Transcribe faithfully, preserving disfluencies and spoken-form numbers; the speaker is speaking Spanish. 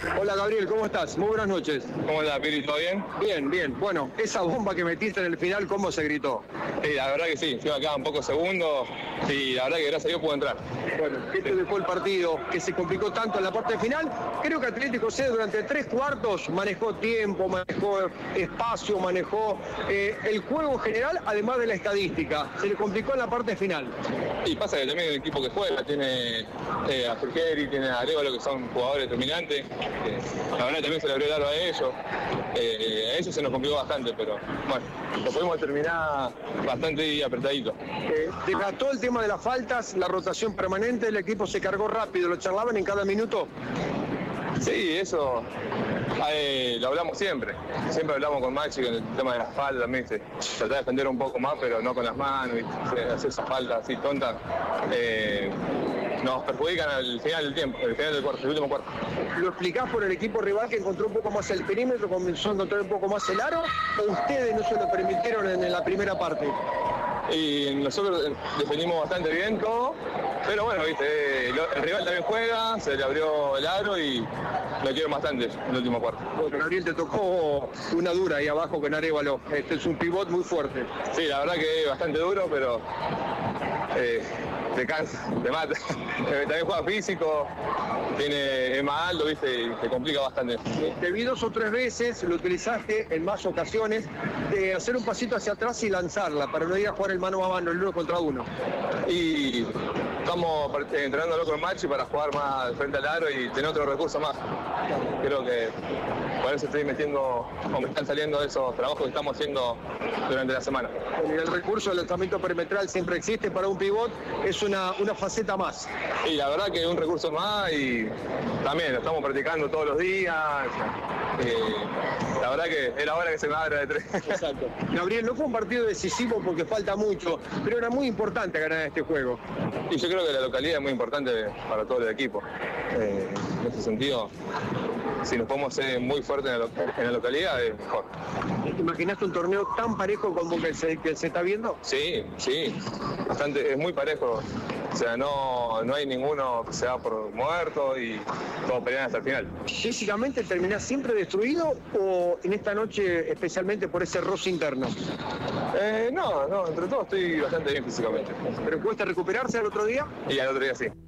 Hola Gabriel, ¿cómo estás? Muy buenas noches. ¿Cómo estás, Piri? ¿Todo bien? Bien, bien. Bueno, esa bomba que metiste en el final, ¿cómo se gritó? Sí, la verdad que sí. Encima quedaban pocos segundos y la verdad que gracias a Dios pude entrar. Bueno, ¿qué te dejó el partido que se complicó tanto en la parte final? Creo que Atlético C durante tres cuartos manejó tiempo, manejó espacio, manejó eh, el juego en general, además de la estadística. Se le complicó en la parte final. Y pasa que también el equipo que juega tiene eh, a Fergeri, tiene a Arevalo, que son jugadores determinantes. Eh, la verdad también se le abrió el aro a ellos. Eh, a ellos se nos complicó bastante, pero bueno, lo pudimos terminar bastante apretadito. Eh, desgastó el tema de las faltas, la rotación permanente, el equipo se cargó rápido, lo charlaban en cada minuto. Sí, eso eh, lo hablamos siempre. Siempre hablamos con Maxi con el tema de las faltas también. Se trata de defender un poco más, pero no con las manos, y hacer esas faltas así tontas. Eh, nos perjudican al final del tiempo, al final del cuarto, el último cuarto. ¿Lo explicás por el equipo rival que encontró un poco más el perímetro, comenzó a encontrar un poco más el aro, o ustedes no se lo permitieron en la primera parte? Y nosotros defendimos bastante bien todo, pero bueno, viste, el rival también juega, se le abrió el aro y lo quieren bastante en el último cuarto. Bueno, Gabriel, te tocó una dura ahí abajo con Arevalo. Este es un pivot muy fuerte. Sí, la verdad que es bastante duro, pero eh, te cansa, te mata. También juega físico, tiene, es más alto, viste, y te complica bastante. Te vi dos o tres veces, lo utilizaste en más ocasiones, de hacer un pasito hacia atrás y lanzarla, para no ir a jugar el mano a mano, el uno contra uno. Y estamos entrenando con Maxi para jugar más frente al aro y tener otro recurso más. Creo que por eso estoy metiendo, o me están saliendo esos trabajos que estamos haciendo durante la semana. El recurso del lanzamiento perimetral siempre existe para un pivot, es una, una faceta más. Y la verdad que es un recurso más y también lo estamos practicando todos los días. Eh, la verdad que era hora que se me abra de tres. Exacto. Gabriel, no fue un partido decisivo porque falta mucho, pero era muy importante ganar este juego. Y yo creo que la localidad es muy importante para todo el equipo. Eh, en ese sentido, si nos podemos ser muy fuertes en la, en la localidad, es mejor. ¿Te imaginaste un torneo tan parejo como que se, que se está viendo? Sí, sí, bastante, es muy parejo. O sea, no, no hay ninguno que se va por muerto y todos pelean hasta el final. ¿Físicamente terminás siempre destruido o en esta noche especialmente por ese roce interno? Eh, no, no, entre todos estoy bastante bien físicamente. ¿Pero cuesta recuperarse al otro día? Y al otro día sí.